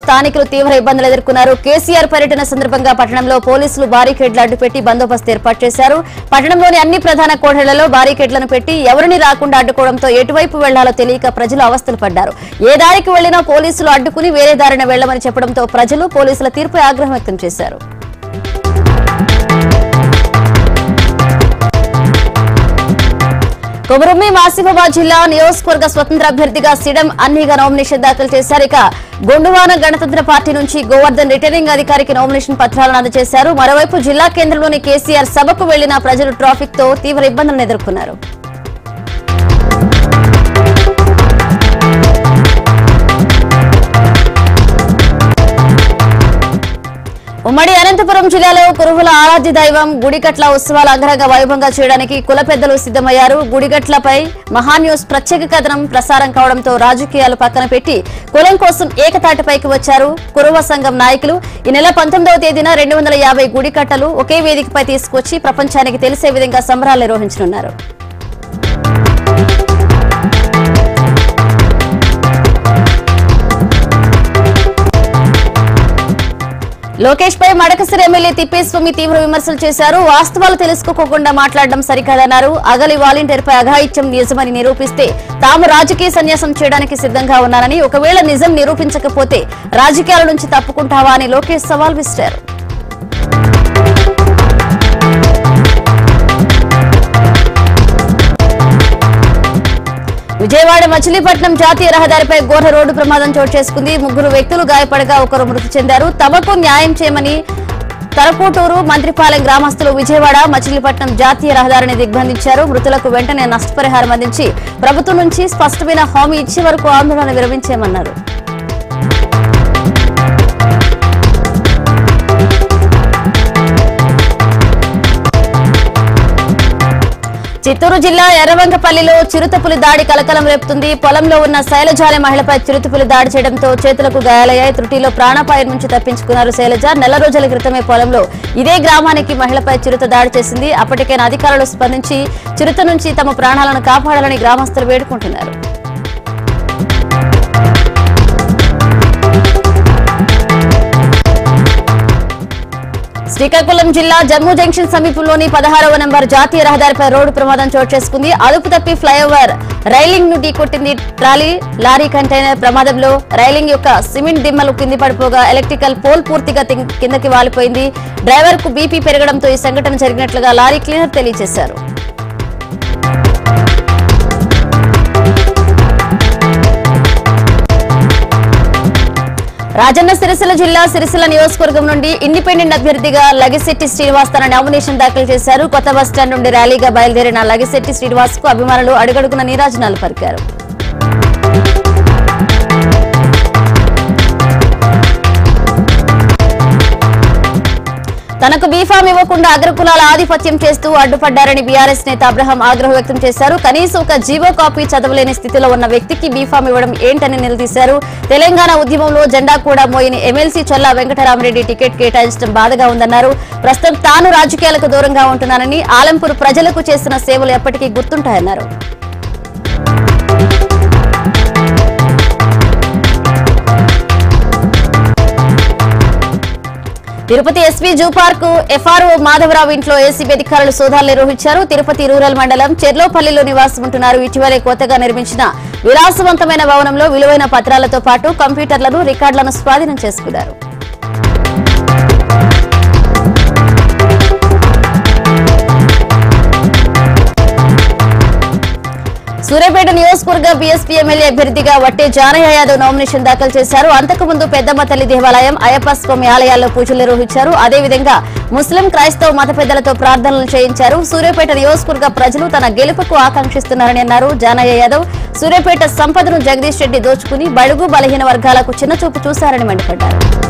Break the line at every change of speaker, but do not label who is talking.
స్థానికులు తీవ్ర ఇబ్బందులు ఎదుర్కొన్నారు. కేసీఆర్ పర్యటన సందర్భంగా పట్టణంలో పోలీసులు బారికేడ్లు అడ్డుపెట్టి బందోబస్తు ఏర్పాటు చేశారు. పట్టణంలోని అన్ని ప్రధాన కూడళ్లలో బారికేడ్లను పెట్టి ఎవరిని రాకుండా అడ్డుకోవడంతో ఎటువైపు వెళ్లాలో తెలియక ప్రజలు అవస్థలు పడ్డారు. ఏ దారికి వెళ్లినా పోలీసులు అడ్డుకుని వేరే దారిన వెళ్లమని చెప్పడంతో ప్రజలు పోలీసుల తీర్పుపై ఆగ్రహం వ్యక్తం చేశారు. కొమరుమ్మి ఆసిఫాబాద్ జిల్లా నియోజకవర్గ స్వతంత్ర అభ్యర్థిగా సిడం అన్నీగా నామినేషన్ దాఖలు చేశారు. ఇక గొండువాన గణతంత్ర పార్టీ నుంచి గోవర్ధన్ రిటర్నింగ్ అధికారికి నామినేషన్ పత్రాలను అందజేశారు. మరోవైపు జిల్లా కేంద్రంలోని కేసీఆర్ సభకు వెళ్లిన ప్రజలు ట్రాఫిక్ తో తీవ్ర ఇబ్బందులను ఎదుర్కొన్నారు. ఉమ్మడి అనంతపురం జిల్లాలో కురువుల ఆరాధ్య దైవం గుడిగట్ల ఉత్సవాలు అంగరంగ వైభవంగా చేయడానికి కుల పెద్దలు సిద్దమయ్యారు. గుడిగట్లపై మహా న్యూస్ ప్రత్యేక కథనం ప్రసారం కావడంతో రాజకీయాలు పక్కన పెట్టి కులం కోసం ఏకతాటిపైకి వచ్చారు కురువ సంఘం నాయకులు. ఈ నెల 19వ తేదీన 250 గుడికట్టలు ఒకే వేదికపై తీసుకొచ్చి ప్రపంచానికి తెలిసే విధంగా సంబరాలు నిర్వహించనున్నారు. లోకేష్ పై మడకసిరి ఎమ్మెల్యే తిప్పేస్వామి తీవ్ర విమర్శలు చేశారు. వాస్తవాలు తెలుసుకోకుండా మాట్లాడడం సరికాదన్నారు. అగలి వాలంటీర్ పై అఘాయిత్యం నిజమని నిరూపిస్తే తాము రాజకీయ సన్యాసం చేయడానికి సిద్ధంగా ఉన్నారని, ఒకవేళ నిజం నిరూపించకపోతే రాజకీయాల నుంచి తప్పుకుంటావా అని లోకేష్ సవాల్ విసిరారు. విజయవాడ మచిలీపట్నం జాతీయ రహదారిపై ఘోర రోడ్డు ప్రమాదం చోటు చేసుకుంది. 3 వ్యక్తులు గాయపడగా ఒకరు మృతి చెందారు. తమకు న్యాయం చేయమని తలకోటూరు మంత్రిపాలెం గ్రామస్తులు విజయవాడ మచిలీపట్నం జాతీయ రహదారిని దిగ్బంధించారు. మృతులకు వెంటనే నష్టపరిహారం అందించి ప్రభుత్వం నుంచి స్పష్టమైన హామీ ఇచ్చే వరకు ఆందోళన విరమించేయమన్నారు. చిత్తూరు జిల్లా ఎర్రవంకపల్లిలో చిరుతపులి దాడి కలకలం రేపుతుంది. పొలంలో ఉన్న శైలజాలే మహిళపై చిరుతపులి దాడి చేయడంతో చేతులకు గాయాలయ్యాయి. త్రుటిలో ప్రాణాపాయం నుంచి తప్పించుకున్నారు శైలజ. నెల రోజుల క్రితమే పొలంలో ఇదే గ్రామానికి మహిళపై చిరుత దాడి చేసింది. అప్పటికైనా అధికారులు స్పందించి చిరుత నుంచి తమ ప్రాణాలను కాపాడాలని గ్రామస్తులు వేడుకుంటున్నారు. శ్రీకాకుళం జిల్లా జమ్మూ జంక్షన్ సమీపంలోని 16వ నంబర్ జాతీయ రహదారిపై రోడ్డు ప్రమాదం చోటు చేసుకుంది. అదుపు తప్పి ఫ్లైఓవర్ రైలింగ్ ను ఢీకొట్టింది ట్రాలీ. లారీ కంటైనర్ ప్రమాదంలో రైలింగ్ యొక్క సిమెంట్ దిమ్మలు కింది పడిపోగా ఎలక్ట్రికల్ పోల్ పూర్తిగా కిందకి వాలిపోయింది. డ్రైవర్ కు బీపీ పెరగడంతో ఈ సంఘటన జరిగినట్లుగా లారీ క్లీనర్ తెలియజేశారు. రాజన్న సిరిసిల్ల జిల్లా సిరిసిల్ల నియోజకవర్గం నుండి ఇండిపెండెంట్ అభ్యర్థిగా లగిశెట్టి శ్రీనివాస్ తన నామినేషన్ దాఖలు చేశారు. కొత్త బస్టాండ్ నుండి ర్యాలీగా బయలుదేరిన లగిశెట్టి శ్రీనివాస్ కు అభిమానులు అడుగడుగున నీరాజనాలు పలికారు. తనకు బీఫామ్ ఇవ్వకుండా అగ్రకులాల ఆధిపత్యం చేస్తూ అడ్డుపడ్డారని బీఆర్ఎస్ నేత అబ్రహం ఆగ్రహం వ్యక్తం చేశారు. కనీసం ఒక జీవో కాపీ చదవలేని స్థితిలో ఉన్న వ్యక్తికి బీఫామ్ ఇవ్వడం ఏంటని నిలదీశారు. తెలంగాణ ఉద్యమంలో జెండా కూడా మోయని ఎమ్మెల్సీ చల్లా వెంకటరామరెడ్డి టికెట్ కేటాయించడం బాధగా ఉందన్నారు. ప్రస్తుతం తాను రాజకీయాలకు దూరంగా ఉంటున్నానని, ఆలంపూర్ ప్రజలకు చేసిన సేవలు ఎప్పటికీ గుర్తుంటాయన్నారు. Tirupati SP zoo park FRO Madhavarao ఇంట్లో ఏసీబీ అధికారులు సోదాలు నిర్వహించారు. తిరుపతి రూరల్ మండలం చెర్లోపల్లిలో నివాసం ఉంటున్నారు. ఇటీవలే కొత్తగా నిర్మించిన విలాసవంతమైన భవనంలో విలువైన పత్రాలతో పాటు కంప్యూటర్లను, రికార్డులను స్వాధీనం చేసుకున్నారు. సూర్యాపేట నియోజకవర్గ బీఎస్పీ ఎమ్మెల్యే అభ్యర్థిగా వట్టే జానయ్య యాదవ్ నామినేషన్ దాఖలు చేశారు. అంతకుముందు పెద్దమ్మ తల్లి దేవాలయం, అయ్యప్ప స్వామి ఆలయాల్లో పూజలు నిర్వహించారు. అదేవిధంగా ముస్లిం, క్రైస్తవ మత పెద్దలతో ప్రార్థనలు చేయించారు. సూర్యాపేట నియోజకవర్గ ప్రజలు తన గెలుపుకు ఆకాంక్షిస్తున్నారని అన్నారు జానయ్య యాదవ్. సూర్యాపేట సంపదను జగదీష్ రెడ్డి దోచుకుని బడుగు బలహీన వర్గాలకు చిన్నచూపు చూశారని మండిపడ్డారు.